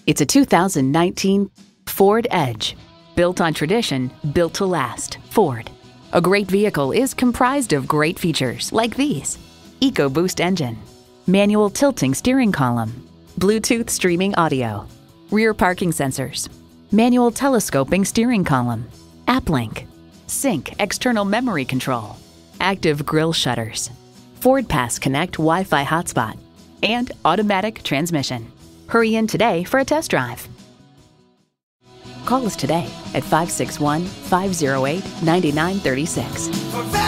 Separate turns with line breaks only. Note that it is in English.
It's a 2019 Ford Edge. Built on tradition, built to last. Ford. A great vehicle is comprised of great features like these: EcoBoost engine, manual tilting steering column, Bluetooth streaming audio, rear parking sensors, manual telescoping steering column, app link, sync external memory control, active grille shutters, Ford Pass Connect Wi-Fi hotspot, and automatic transmission. Hurry in today for a test drive. Call us today at 561-508-9936.